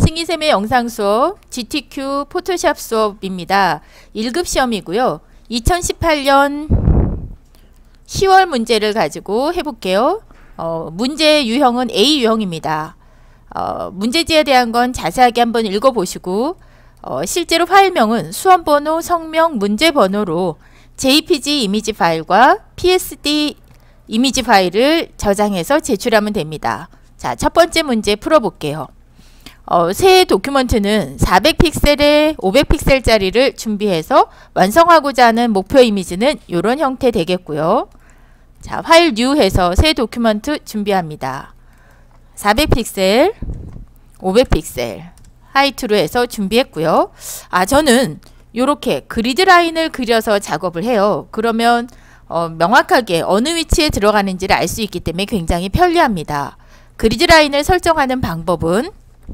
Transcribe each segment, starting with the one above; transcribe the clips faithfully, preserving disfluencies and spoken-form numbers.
신이쌤의 영상 수업 지티큐 포토샵 수업입니다. 일 급 시험이고요. 이천십팔 년 시월 문제를 가지고 해볼게요. 어, 문제 유형은 에이 유형입니다. 어, 문제지에 대한 건 자세하게 한번 읽어보시고 어, 실제로 파일명은 수험번호, 성명, 문제번호로 제이피지 이미지 파일과 피에스디 이미지 파일을 저장해서 제출하면 됩니다. 자, 첫 번째 문제 풀어볼게요. 어, 새 도큐먼트는 사백 픽셀에 오백 픽셀짜리를 준비해서 완성하고자 하는 목표 이미지는 이런 형태 되겠고요. 자, 파일 뉴 해서 새 도큐먼트 준비합니다. 사백 픽셀, 오백 픽셀 하이트로 해서 준비했고요. 아, 저는 이렇게 그리드 라인을 그려서 작업을 해요. 그러면 어, 명확하게 어느 위치에 들어가는지를 알 수 있기 때문에 굉장히 편리합니다. 그리드 라인을 설정하는 방법은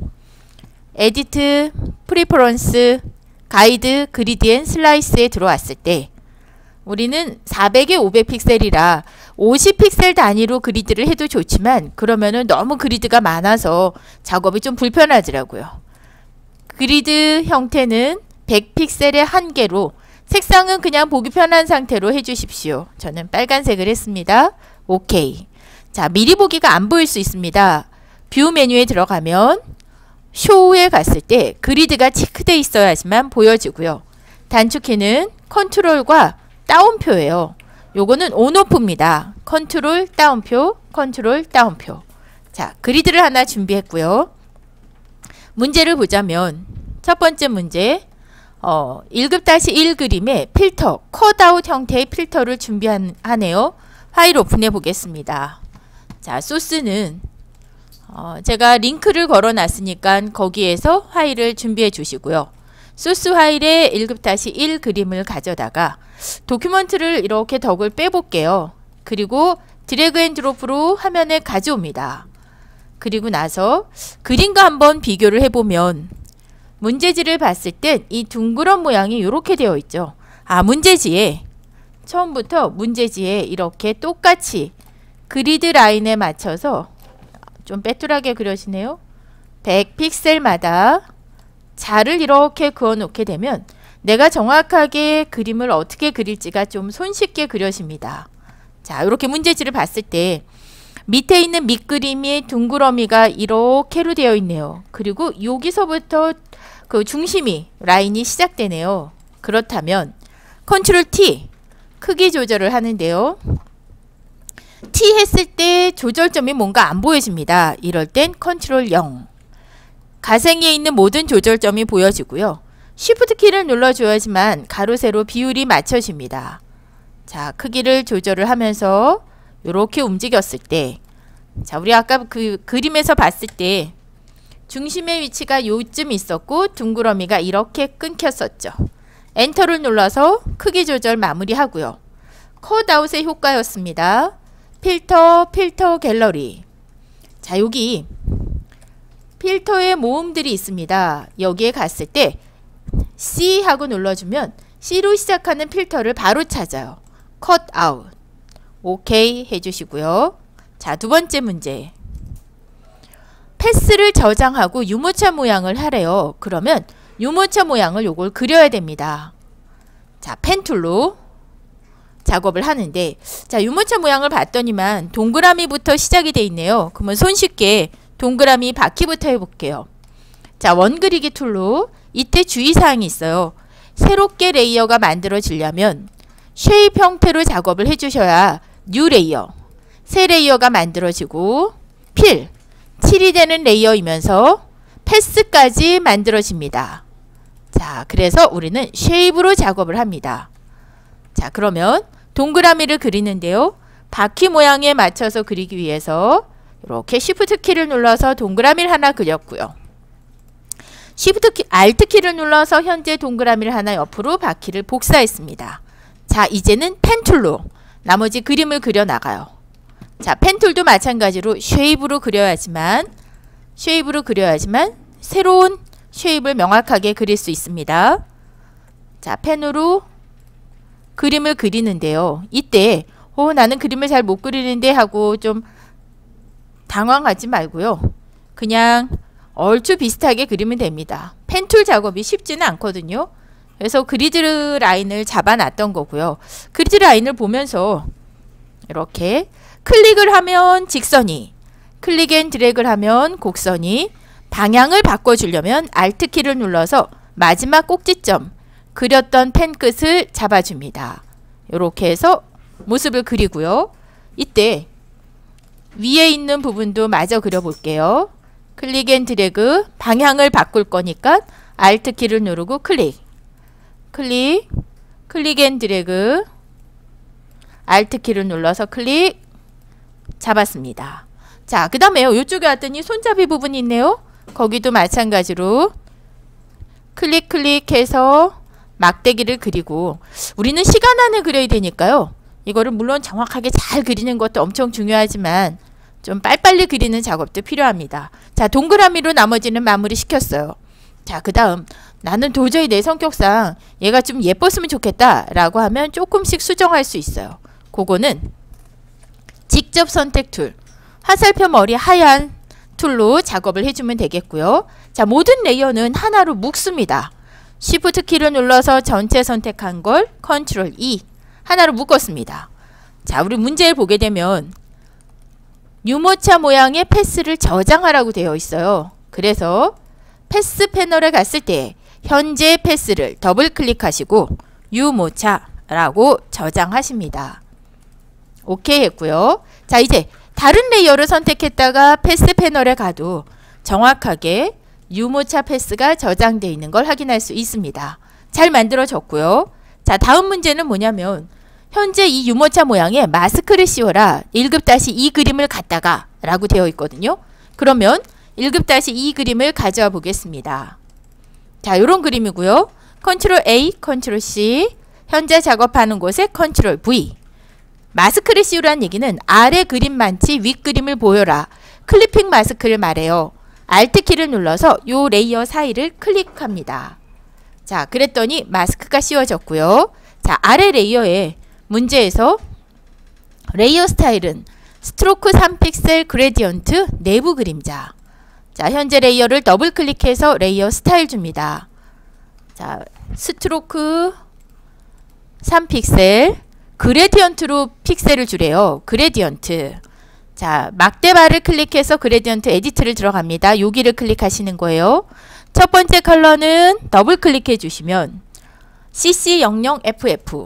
에디트, 프리퍼런스, 가이드, 그리드 앤 슬라이스에 들어왔을 때 우리는 사백에 오백 픽셀이라 오십 픽셀 단위로 그리드를 해도 좋지만 그러면은 너무 그리드가 많아서 작업이 좀 불편하더라고요. 그리드 형태는 백 픽셀의 한 개로 색상은 그냥 보기 편한 상태로 해주십시오. 저는 빨간색을 했습니다. 오케이. 자, 미리 보기가 안 보일 수 있습니다. 뷰 메뉴에 들어가면 쇼에 갔을 때 그리드가 체크되어 있어야지만 보여지고요. 단축키는 컨트롤과 다운표예요. 요거는 온오프입니다. 컨트롤 다운표, 컨트롤 다운표. 자, 그리드를 하나 준비했고요. 문제를 보자면 첫 번째 문제 어, 일 급 일 그림에 필터, 컷아웃 형태의 필터를 준비하네요. 파일 오픈해 보겠습니다. 자, 소스는 어, 제가 링크를 걸어 놨으니까 거기에서 파일을 준비해 주시고요. 소스 파일에 일 급 일 그림을 가져다가 도큐먼트를 이렇게 덕을 빼볼게요. 그리고 드래그 앤 드롭으로 화면에 가져옵니다. 그리고 나서 그림과 한번 비교를 해보면 문제지를 봤을 땐 이 둥그런 모양이 이렇게 되어 있죠. 아, 문제지에 처음부터 문제지에 이렇게 똑같이 그리드 라인에 맞춰서 좀 빼뚤하게 그려지네요. 백 픽셀마다 자를 이렇게 그어 놓게 되면 내가 정확하게 그림을 어떻게 그릴지가 좀 손쉽게 그려집니다. 자, 이렇게 문제지를 봤을 때 밑에 있는 밑그림이 둥그러미가 이렇게로 되어 있네요. 그리고 여기서부터 그 중심이 라인이 시작되네요. 그렇다면 컨트롤 T 크기 조절을 하는데요. T 했을 때 조절점이 뭔가 안 보여집니다. 이럴 땐 컨트롤 영. 가생이에 있는 모든 조절점이 보여지고요. 쉬프트 키를 눌러줘야지만 가로 세로 비율이 맞춰집니다. 자, 크기를 조절을 하면서 이렇게 움직였을 때, 자, 우리 아까 그 그림에서 봤을 때 중심의 위치가 요쯤 있었고 둥그러미가 이렇게 끊겼었죠. 엔터를 눌러서 크기 조절 마무리하고요. 컷아웃의 효과였습니다. 필터, 필터 갤러리. 자, 여기 필터의 모음들이 있습니다. 여기에 갔을 때 C 하고 눌러주면 C로 시작하는 필터를 바로 찾아요. 컷아웃. 오케이 해주시고요. 자, 두 번째 문제. 패스를 저장하고 유모차 모양을 하래요. 그러면 유모차 모양을 요걸 그려야 됩니다. 자, 펜툴로 작업을 하는데, 자, 유모차 모양을 봤더니만 동그라미부터 시작이 돼 있네요. 그러면 손쉽게 동그라미 바퀴부터 해볼게요. 자, 원그리기 툴로 이때 주의사항이 있어요. 새롭게 레이어가 만들어지려면 쉐입 형태로 작업을 해주셔야 뉴 레이어, 새 레이어가 만들어지고 필, 칠이 되는 레이어이면서 패스까지 만들어집니다. 자, 그래서 우리는 쉐입으로 작업을 합니다. 자, 그러면 동그라미를 그리는데요. 바퀴 모양에 맞춰서 그리기 위해서 이렇게 쉬프트 키를 눌러서 동그라미를 하나 그렸고요. 쉬프트 키, 알트 키를 눌러서 현재 동그라미를 하나 옆으로 바퀴를 복사했습니다. 자, 이제는 펜툴로 나머지 그림을 그려 나가요. 자, 펜툴도 마찬가지로 쉐입으로 그려야지만 쉐입으로 그려야지만 새로운 쉐입을 명확하게 그릴 수 있습니다. 자, 펜으로 그림을 그리는데요. 이때 어, 나는 그림을 잘 못 그리는데 하고 좀 당황하지 말고요. 그냥 얼추 비슷하게 그리면 됩니다. 펜툴 작업이 쉽지는 않거든요. 그래서 그리드 라인을 잡아놨던 거고요. 그리드 라인을 보면서 이렇게 클릭을 하면 직선이, 클릭 앤 드래그를 하면 곡선이, 방향을 바꿔주려면 알트 키를 눌러서 마지막 꼭지점, 그렸던 펜 끝을 잡아줍니다. 이렇게 해서 모습을 그리고요. 이때 위에 있는 부분도 마저 그려볼게요. 클릭 앤 드래그, 방향을 바꿀 거니까 알트 키를 누르고 클릭, 클릭, 클릭 앤 드래그, 알트 키를 눌러서 클릭, 잡았습니다. 자, 그 다음에요. 이쪽에 왔더니 손잡이 부분이 있네요. 거기도 마찬가지로 클릭 클릭해서 막대기를 그리고, 우리는 시간 안에 그려야 되니까요. 이거를 물론 정확하게 잘 그리는 것도 엄청 중요하지만 좀 빨리빨리 그리는 작업도 필요합니다. 자, 동그라미로 나머지는 마무리 시켰어요. 자, 그 다음 나는 도저히 내 성격상 얘가 좀 예뻤으면 좋겠다 라고 하면 조금씩 수정할 수 있어요. 그거는 직접 선택 툴, 화살표 머리 하얀 툴로 작업을 해주면 되겠고요. 자, 모든 레이어는 하나로 묶습니다. 쉬프트 키를 눌러서 전체 선택한 걸 컨트롤 이, 하나로 묶었습니다. 자, 우리 문제를 보게 되면 유모차 모양의 패스를 저장하라고 되어 있어요. 그래서 패스 패널에 갔을 때 현재 패스를 더블 클릭하시고 유모차라고 저장하십니다. 오케이 했고요. 자, 이제 다른 레이어를 선택했다가 패스 패널에 가도 정확하게 유모차 패스가 저장되어 있는 걸 확인할 수 있습니다. 잘 만들어졌고요. 자, 다음 문제는 뭐냐면 현재 이 유모차 모양의 마스크를 씌워라 일 급 이 그림을 갖다가 라고 되어 있거든요. 그러면 일 급 이 그림을 가져와 보겠습니다. 자, 요런 그림이고요. 컨트롤 A, 컨트롤 C, 현재 작업하는 곳에 컨트롤 V. 마스크를 씌우라는 얘기는 아래 그림만치 윗 그림을 보여라. 클리핑 마스크를 말해요. 알트 키를 눌러서 요 레이어 사이를 클릭합니다. 자, 그랬더니 마스크가 씌워졌고요. 자, 아래 레이어에 문제에서 레이어 스타일은 스트로크 삼 픽셀 그레디언트 내부 그림자. 자, 현재 레이어를 더블 클릭해서 레이어 스타일 줍니다. 자, 스트로크 삼 픽셀 그레디언트로 픽셀을 주래요. 그레디언트. 자, 막대바를 클릭해서 그레디언트 에디트를 들어갑니다. 여기를 클릭하시는 거예요. 첫 번째 컬러는 더블 클릭해 주시면 씨씨 영영 에프에프,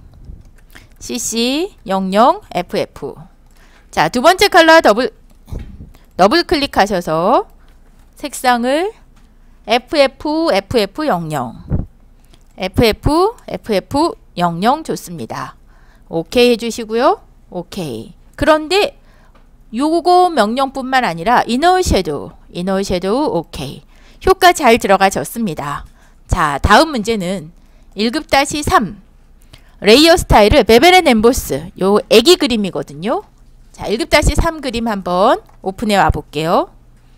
씨씨 영영 에프에프. 자, 두 번째 컬러 더블 더블 클릭하셔서 색상을 에프에프 에프에프 영영, 에프에프 에프에프 영영 좋습니다. 오케이 해주시고요. 오케이. 그런데 요거 명령뿐만 아니라 이너 섀도우, 이너 섀도우 오케이. 효과 잘 들어가졌습니다. 자, 다음 문제는 일 급 삼 레이어 스타일을 베벨 앤 엠보스, 요 애기 그림이거든요. 자, 일 급 삼 그림 한번 오픈해 와 볼게요.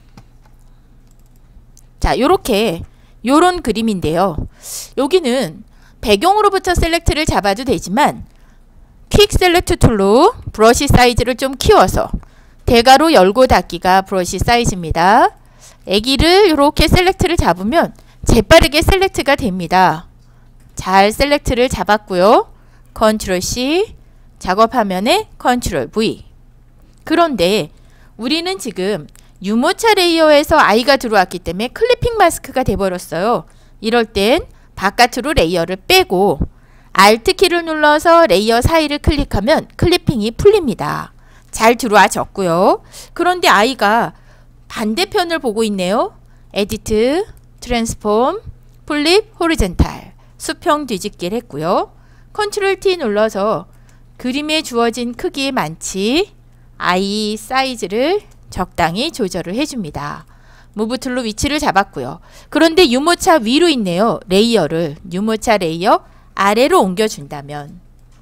자, 요렇게 요런 그림인데요. 여기는 배경으로부터 셀렉트를 잡아도 되지만 퀵 셀렉트 툴로 브러쉬 사이즈를 좀 키워서 대괄호 열고 닫기가 브러쉬 사이즈입니다. 애기를 이렇게 셀렉트를 잡으면 재빠르게 셀렉트가 됩니다. 잘 셀렉트를 잡았고요. 컨트롤 C, 작업 화면에 컨트롤 V. 그런데 우리는 지금 유모차 레이어에서 아이가 들어왔기 때문에 클리핑 마스크가 돼버렸어요. 이럴 땐 바깥으로 레이어를 빼고 알트 키를 눌러서 레이어 사이를 클릭하면 클리핑이 풀립니다. 잘 들어와졌고요. 그런데 아이가 반대편을 보고 있네요. 에디트, 트랜스폼, 플립, 호리젠탈, 수평 뒤집기를 했고요. 컨트롤 T 눌러서 그림에 주어진 크기에 맞지 아이 사이즈를 적당히 조절을 해줍니다. 무브 툴로 위치를 잡았고요. 그런데 유모차 위로 있네요. 레이어를 유모차 레이어 아래로 옮겨준다면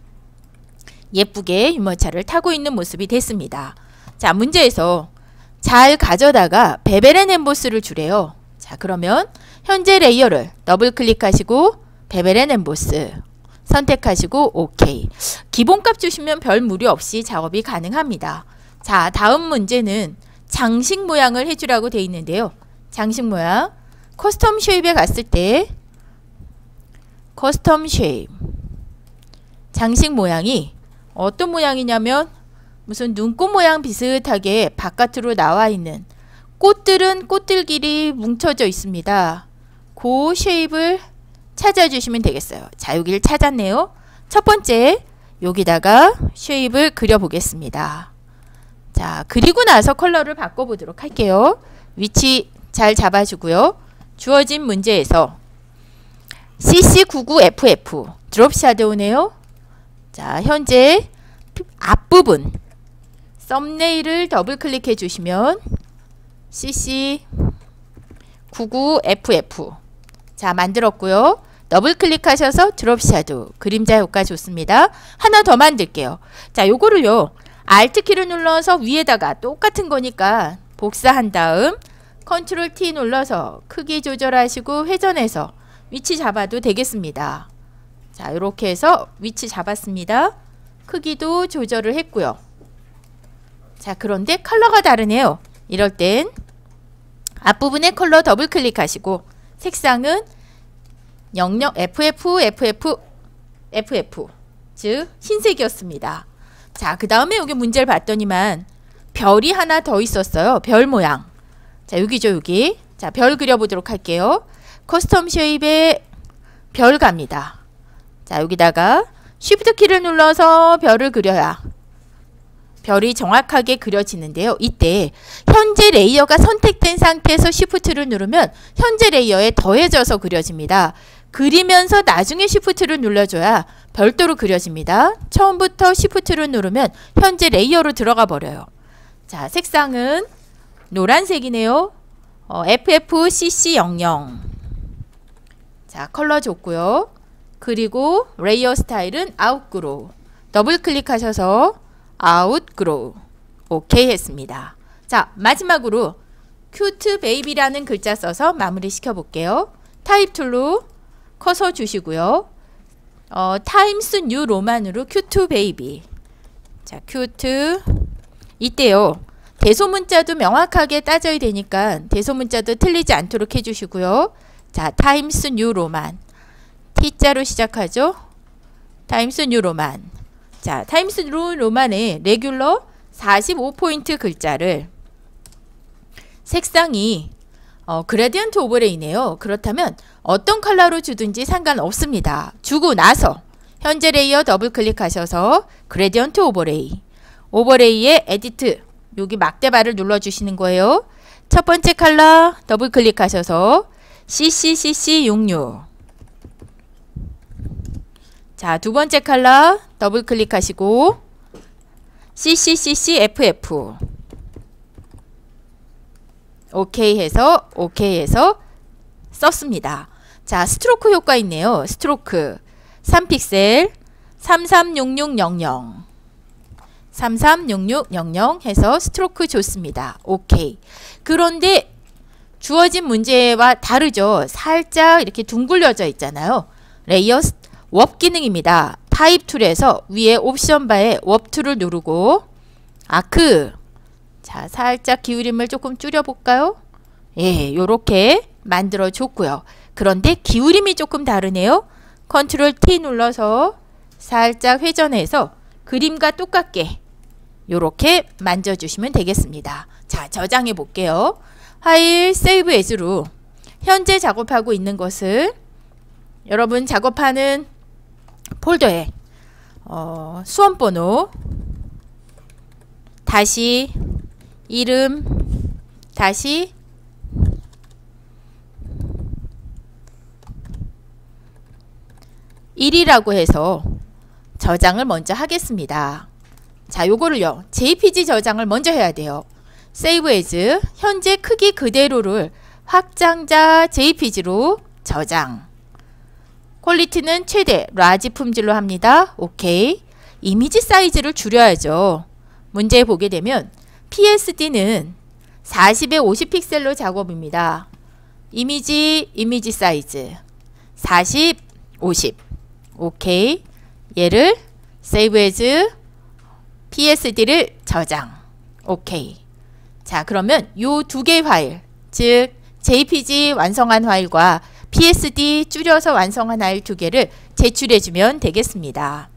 예쁘게 유모차를 타고 있는 모습이 됐습니다. 자, 문제에서 잘 가져다가 베벨 앤 엠보스를 주래요. 자, 그러면 현재 레이어를 더블 클릭하시고 베벨 앤 엠보스 선택하시고 오케이. 기본값 주시면 별 무리 없이 작업이 가능합니다. 자, 다음 문제는 장식 모양을 해주라고 되어 있는데요. 장식 모양. 커스텀 쉐입에 갔을 때 커스텀 쉐입 장식 모양이 어떤 모양이냐면 무슨 눈꽃 모양 비슷하게 바깥으로 나와 있는, 꽃들은 꽃들끼리 뭉쳐져 있습니다. 그 쉐입을 찾아주시면 되겠어요. 자, 여기를 찾았네요. 첫 번째 여기다가 쉐입을 그려보겠습니다. 자, 그리고 나서 컬러를 바꿔보도록 할게요. 위치 잘 잡아주고요. 주어진 문제에서 씨씨 구십구 에프에프 드롭 샤도우네요. 자, 현재 앞부분 썸네일을 더블 클릭해 주시면 씨씨 구십구 에프에프 자, 만들었고요. 더블 클릭하셔서 드롭 샤도우 그림자 효과 좋습니다. 하나 더 만들게요. 자, 요거를요 알트 키를 눌러서 위에다가 똑같은 거니까 복사한 다음 컨트롤 티 눌러서 크기 조절하시고 회전해서 위치 잡아도 되겠습니다. 자, 이렇게 해서 위치 잡았습니다. 크기도 조절을 했고요. 자, 그런데 컬러가 다르네요. 이럴 땐 앞부분에 컬러 더블 클릭하시고 색상은 영영 에프에프 에프에프 에프에프 즉 흰색이었습니다. 자, 그 다음에 여기 문제를 봤더니만 별이 하나 더 있었어요. 별 모양. 자, 여기죠, 여기. 자, 별 그려보도록 할게요. 커스텀 쉐입에 별 갑니다. 자, 여기다가 쉬프트 키를 눌러서 별을 그려야 별이 정확하게 그려지는데요. 이때 현재 레이어가 선택된 상태에서 쉬프트를 누르면 현재 레이어에 더해져서 그려집니다. 그리면서 나중에 쉬프트를 눌러줘야 별도로 그려집니다. 처음부터 쉬프트를 누르면 현재 레이어로 들어가 버려요. 자, 색상은 노란색이네요. 어, 에프에프 씨씨 영영 자, 컬러 좋고요. 그리고 레이어 스타일은 아웃그로우 더블 클릭하셔서 아웃그로우 오케이 했습니다. 자, 마지막으로 큐트 베이비라는 글자 써서 마무리 시켜 볼게요. 타입 툴로 커서 주시고요. 어, 타임스 뉴 로만으로 큐트 베이비 자, 큐트 이때요. 대소문자도 명확하게 따져야 되니까 대소문자도 틀리지 않도록 해주시고요. 자, 타임스 뉴 로만 T자로 시작하죠. 타임스 뉴 로만 자, 타임스 뉴 로만의 레귤러 사십오 포인트 글자를 색상이 어, 그레디언트 오버레이네요. 그렇다면 어떤 컬러로 주든지 상관없습니다. 주고 나서 현재 레이어 더블 클릭하셔서 그레디언트 오버레이 오버레이의 에디트 여기 막대발을 눌러주시는 거예요. 첫 번째 컬러 더블 클릭하셔서 씨씨씨씨 육십육 자, 두 번째 컬러 더블 클릭하시고 씨씨씨씨 에프에프 오케이 해서 오케이 해서 썼습니다. 자, 스트로크 효과 있네요. 스트로크 삼 픽셀 삼삼육육영영 삼삼육육영영 해서 스트로크 좋습니다. 오케이. 그런데 주어진 문제와 다르죠. 살짝 이렇게 둥글려져 있잖아요. 레이어 워 기능입니다. 타입 툴에서 위에 옵션 바에 워 툴을 누르고 아크 자, 살짝 기울임을 조금 줄여 볼까요? 예, 요렇게 만들어 줬고요. 그런데 기울임이 조금 다르네요. 컨트롤 티 눌러서 살짝 회전해서 그림과 똑같게 요렇게 만져주시면 되겠습니다. 자, 저장해 볼게요. 파일 세이브 에즈로 현재 작업하고 있는 것을 여러분 작업하는 폴더에 어, 수험번호 다시 이름 다시 일이라고 해서 저장을 먼저 하겠습니다. 자, 요거를요 제이피지 저장을 먼저 해야 돼요. 세이브 에즈 현재 크기 그대로를 확장자 제이피지로 저장. 퀄리티는 최대 라지 품질로 합니다. 오케이. 이미지 사이즈를 줄여야죠. 문제 보게 되면 피에스디는 사십에 오십 픽셀로 작업입니다. 이미지 이미지 사이즈 사십, 오십 오케이. 얘를 세이브 에즈 피에스디를 저장 오케이. 자, 그러면 요 두 개의 파일 즉 제이피지 완성한 파일과 피에스디 줄여서 완성한 파일 두 개를 제출해 주면 되겠습니다.